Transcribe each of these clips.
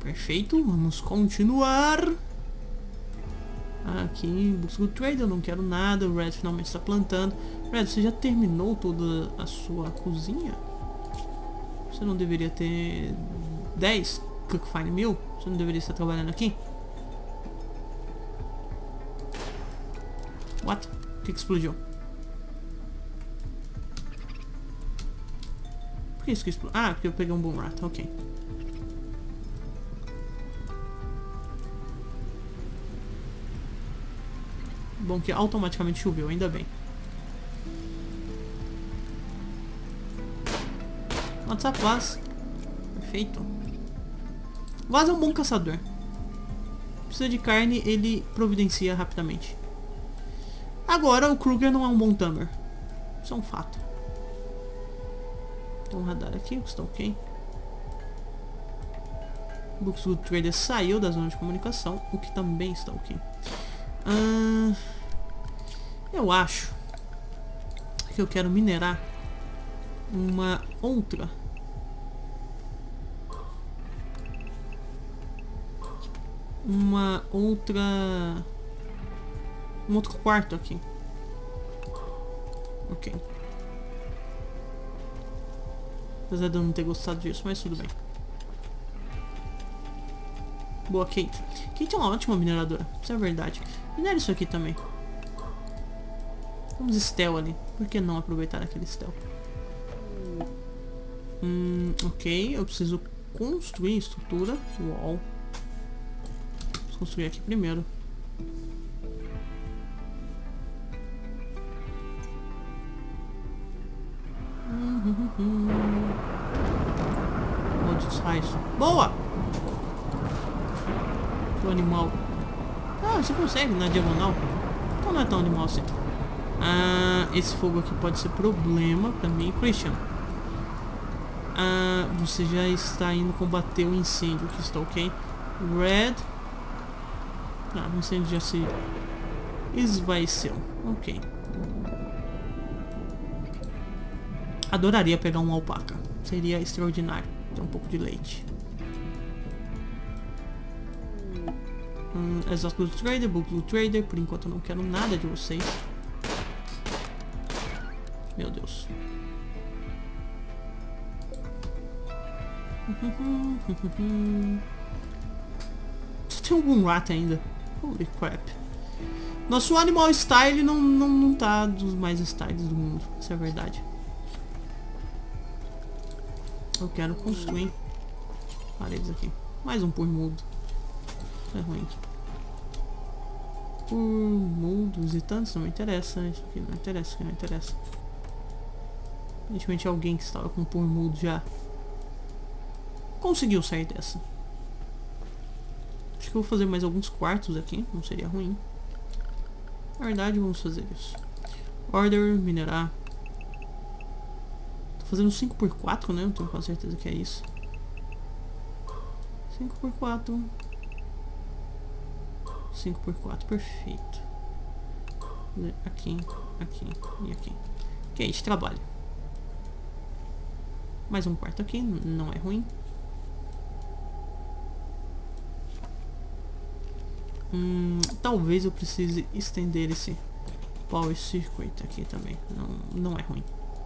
Perfeito, vamos continuar. Aqui, busca o trader, eu não quero nada. O Red finalmente está plantando. Red, você já terminou toda a sua cozinha? Você não deveria ter 10 Cook Fine Meal? Você não deveria estar trabalhando aqui? What? O que explodiu? Por que isso que explodiu? Ah, porque eu peguei um Boom Rat, ok. Bom que automaticamente choveu, ainda bem. WhatsApp Vaz. Perfeito. Vaz é um bom caçador. Precisa de carne, ele providencia rapidamente. Agora o Kruger não é um bom tamer. Isso é um fato. Tem um radar aqui, que está ok. O Bookwood Trader saiu da zona de comunicação, o que também está ok. Eu acho que eu quero minerar uma outra. Um outro quarto aqui. Ok. Apesar de eu não ter gostado disso, mas tudo bem. Boa, Kate. Kate é uma ótima mineradora, isso é verdade. Minera isso aqui também. Vamos Stel ali. Por que não aproveitar aquele Stel? Ok, eu preciso construir estrutura. Wall. Vou construir aqui primeiro. Malditos raios. Boa! Que animal. Ah, você consegue na diagonal. Então não é tão animal assim. Esse fogo aqui pode ser problema pra mim. Christian, você já está indo combater o incêndio, que está ok. Red, o incêndio já se esvaeceu. Ok. Adoraria pegar um alpaca. Seria extraordinário ter um pouco de leite. Exaust Blue Trader, Blue Trader. Por enquanto eu não quero nada de vocês. Meu Deus. Só tem algum rat ainda. Holy crap. Nosso animal style não tá dos mais styles do mundo. Isso é verdade. Eu quero construir paredes aqui. Mais um por mudo. É ruim. Por mudo, visitantes não me interessa. Isso aqui não interessa, isso aqui não interessa. Aparentemente alguém que estava com por mudo já conseguiu sair dessa. Acho que eu vou fazer mais alguns quartos aqui. Não seria ruim. Na verdade, vamos fazer isso. Order, minerar. Tô fazendo 5x4, né? Não tenho quase certeza que é isso. 5x4. 5x4, perfeito. Aqui, aqui e aqui. Ok, de trabalho. Mais um quarto aqui, não é ruim. Talvez eu precise estender esse Power Circuit aqui também. Não é ruim.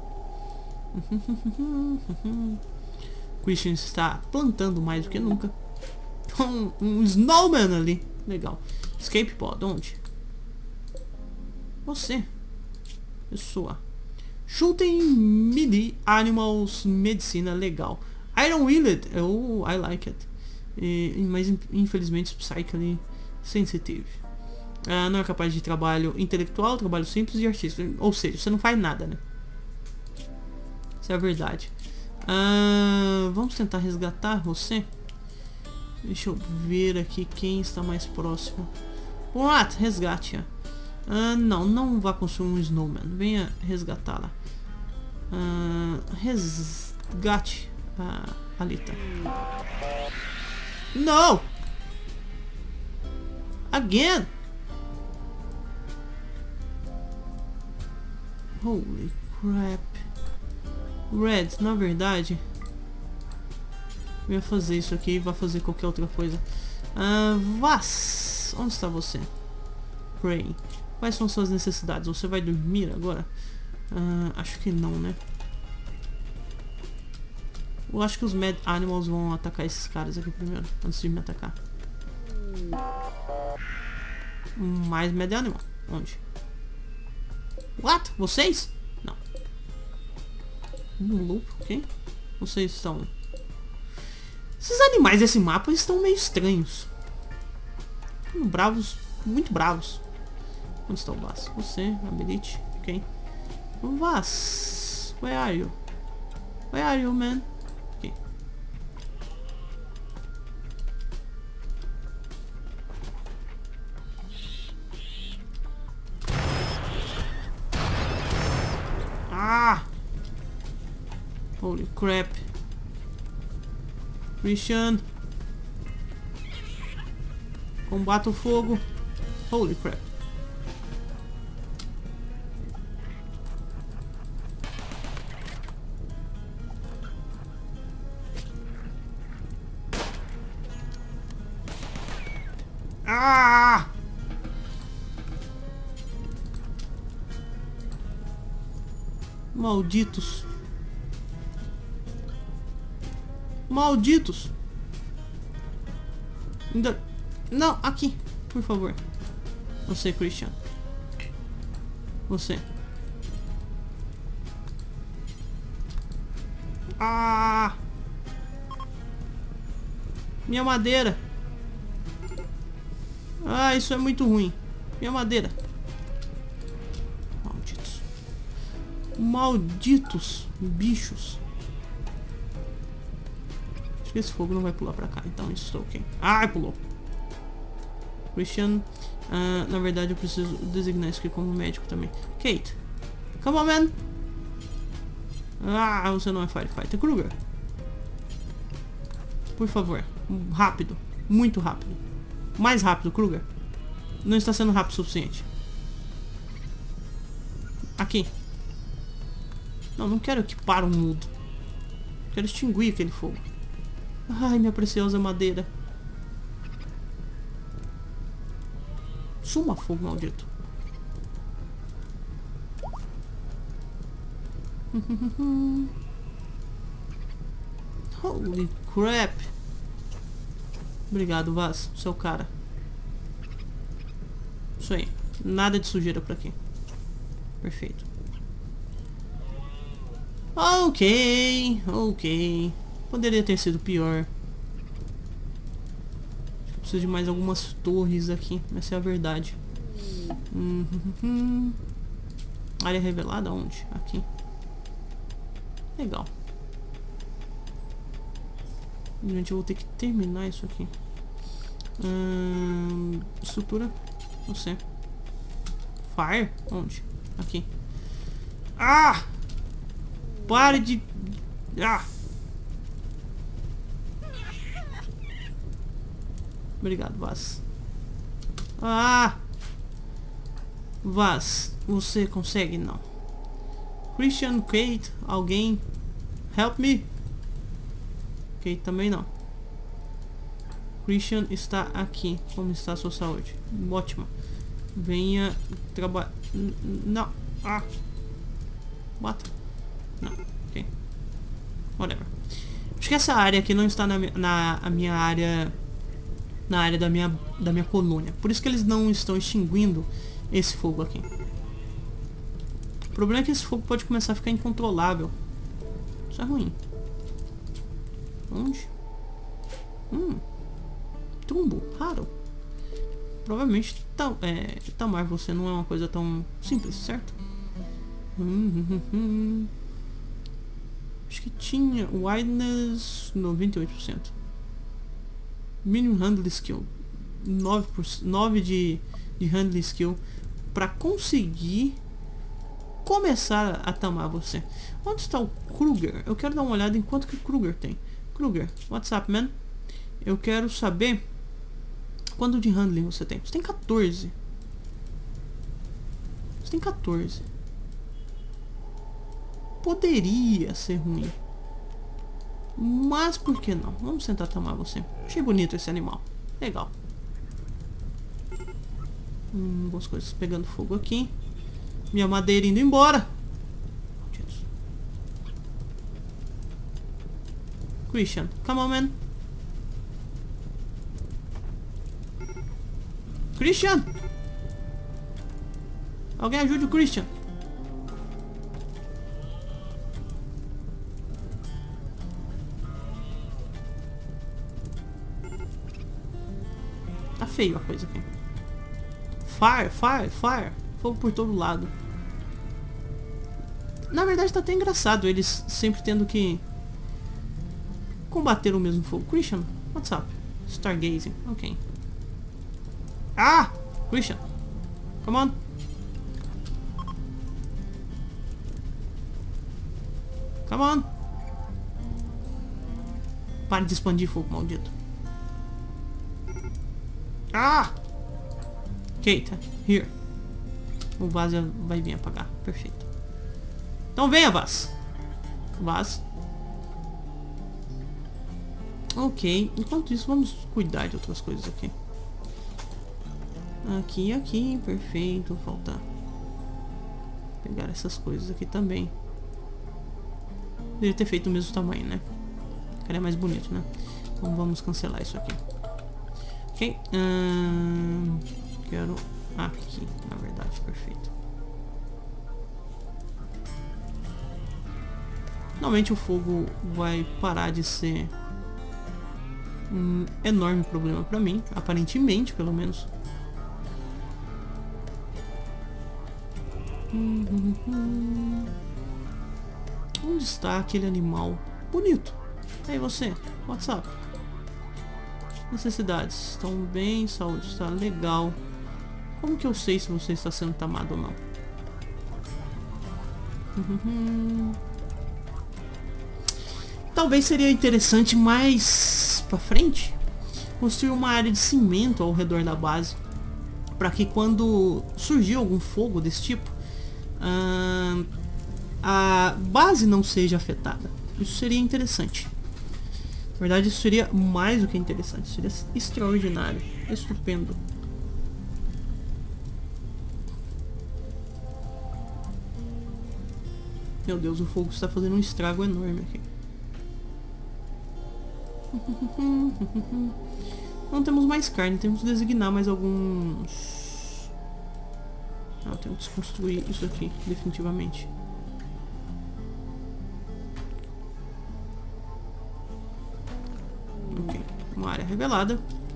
Christian está plantando mais do que nunca. Um Snowman ali. Legal. Escape Pod, onde? Você. Pessoa. Shooting Melee Animals Medicina, legal. Iron Willed, oh, I like it. Mas infelizmente Psychically Sensitive. Não é capaz de trabalho intelectual, trabalho simples e artístico. Ou seja, você não faz nada, né? Isso é a verdade. Vamos tentar resgatar você. Deixa eu ver aqui quem está mais próximo. What? Resgate-a. Não vá construir um Snowman. Venha resgatá-la. Resgate a Alita. No! Again! Holy crap. Red, na verdade, Eu ia fazer isso aqui e vai fazer qualquer outra coisa. Vaz, onde está você? Pray. Quais são suas necessidades? Você vai dormir agora? Acho que não, né? Eu acho que os Mad Animals vão atacar esses caras aqui primeiro, antes de me atacar. Mais Mad Animal. Onde? What? Vocês? Não. Loop, ok? Vocês estão... Esses animais desse mapa estão meio estranhos. Bravos, muito bravos. Onde está o Vaz? Você, Ability, ok. Vaz, where are you? Where are you, man? Ok. Ah! Holy crap. Christian. Combata o fogo. Holy crap. Ah! Malditos. Malditos. Ainda... Não, aqui, por favor. Você, Christian. Você. Ah! Minha madeira. Ah, isso é muito ruim. Minha madeira. Malditos. Malditos bichos. Acho que esse fogo não vai pular pra cá, então isso está ok. Ah, pulou. Christian. Na verdade eu preciso designar isso aqui como médico também. Kate. Come on, man. Ah, você não é firefighter. Kruger. Por favor. Rápido. Muito rápido. Mais rápido, Kruger. Não está sendo rápido o suficiente. Aqui. Não, não quero equipar um mudo. Quero extinguir aquele fogo. Ai, minha preciosa madeira. Suma, fogo maldito. Holy crap. Obrigado, Vaz, seu cara. Isso aí. Nada de sujeira por aqui. Perfeito. Ok, ok. Poderia ter sido pior. Preciso de mais algumas torres aqui. Essa é a verdade. Área revelada onde? Aqui. Legal. Gente, eu vou ter que terminar isso aqui. Estrutura. Você. Fire? Onde? Aqui. Ah! Pare de... Ah! Obrigado, Vaz. Ah! Vaz, você consegue? Não. Christian, Kate, alguém? Help me. Kate também não. Christian está aqui. Como está a sua saúde? Ótima. Venha trabalhar. Não. Ah. Mata. Não. Ok. Whatever. Acho que essa área aqui não está na minha área. Na área da minha colônia. Por isso que eles não estão extinguindo esse fogo aqui. O problema é que esse fogo pode começar a ficar incontrolável. Isso é ruim. Onde? Trumbo, raro. Provavelmente Tamar, você não é uma coisa tão simples, certo? Acho que tinha Wideness 98%. Minimum Handling Skill 9 de Handling Skill para conseguir começar a tamar você. Onde está o Kruger? Eu quero dar uma olhada em quanto que o Kruger tem. Kruger, what's up, man? Eu quero saber quanto de handling você tem. Você tem 14. Você tem 14. Poderia ser ruim. Mas por que não? Vamos tentar tomar você. Achei bonito esse animal. Legal. Algumas coisas pegando fogo aqui. Minha madeira indo embora. Christian, come on, man. Christian! Alguém ajude o Christian. Tá feio a coisa aqui. Fire, fire, fire. Fogo por todo lado. Na verdade tá até engraçado eles sempre tendo que combater o mesmo fogo. Christian, what's up? Stargazing, ok. Ah! Christian, come on. Come on. Pare de expandir fogo, maldito. Ah! Kate, here. O Vaz vai vir apagar. Perfeito. Então venha, Vaz. Vaz. Ok. Enquanto isso, vamos cuidar de outras coisas aqui. Aqui, aqui. Perfeito. Falta pegar essas coisas aqui também. Deveria ter feito o mesmo tamanho, né? Ficaria mais bonito, né? Então vamos cancelar isso aqui. Ok. Quero aqui, na verdade. Perfeito. Finalmente o fogo vai parar de ser um enorme problema pra mim. Aparentemente, pelo menos. Onde está aquele animal bonito? Aí você, what's up? Necessidades estão bem, saúde está legal. Como que eu sei se você está sendo tamado ou não? Talvez seria interessante mais pra frente construir uma área de cimento ao redor da base, para que quando surgir algum fogo desse tipo, a base não seja afetada. Isso seria interessante. Na verdade, isso seria mais do que interessante. Seria extraordinário. Estupendo. Meu Deus, o fogo está fazendo um estrago enorme aqui. Não temos mais carne. Temos que designar mais alguns... eu tenho que desconstruir isso aqui, definitivamente. Ok, uma área revelada.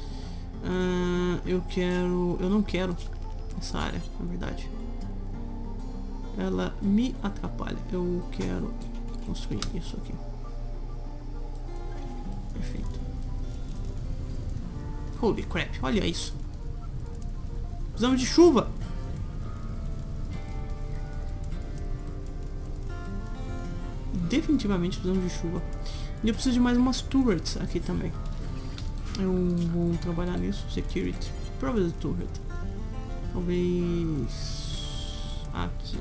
Eu não quero essa área, na verdade. Ela me atrapalha. Eu quero construir isso aqui. Perfeito. Holy crap, olha isso. Precisamos de chuva. Definitivamente precisamos de chuva. E eu preciso de mais umas turrets aqui também. Eu vou trabalhar nisso. Security. Providence turret. Talvez aqui.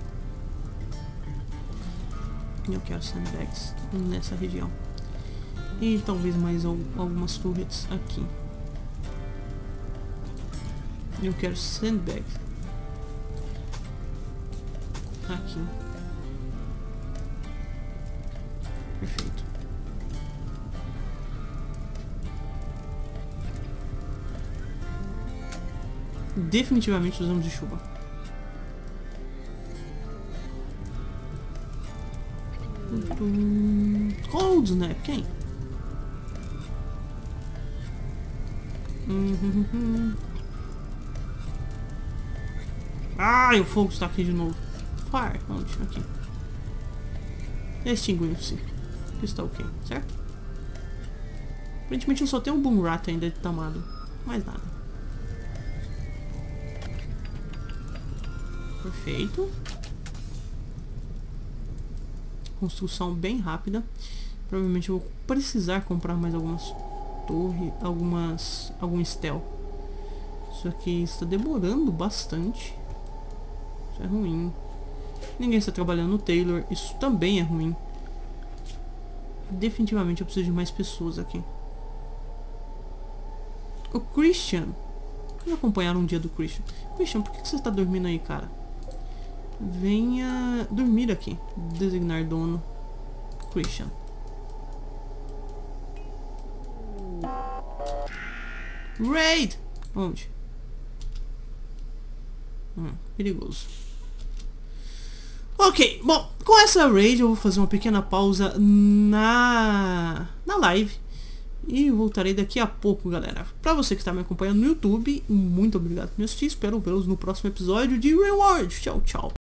Eu quero sandbags nessa região. E talvez mais algumas turrets aqui. Eu quero sandbags aqui. Perfeito. Definitivamente precisamos de chuva. Cold Snap, quem? Ai, o fogo está aqui de novo. Fire, onde? Aqui. Extinguiu-se. Está ok, certo? Aparentemente eu só tenho um Boom Rat ainda tamado. Mais nada. Perfeito. Construção bem rápida. Provavelmente eu vou precisar comprar mais algumas torres, algum Stel. Isso aqui está demorando bastante. Isso é ruim. Ninguém está trabalhando no Taylor. Isso também é ruim. Definitivamente eu preciso de mais pessoas aqui. O Christian. Vamos acompanhar um dia do Christian. Christian, por que você está dormindo aí, cara? Venha dormir aqui. Designar dono. Christian. Raid! Onde? Perigoso. Ok, bom, com essa raid eu vou fazer uma pequena pausa na live e voltarei daqui a pouco, galera. Pra você que está me acompanhando no YouTube, muito obrigado por me assistir, espero vê-los no próximo episódio de Reward. Tchau, tchau.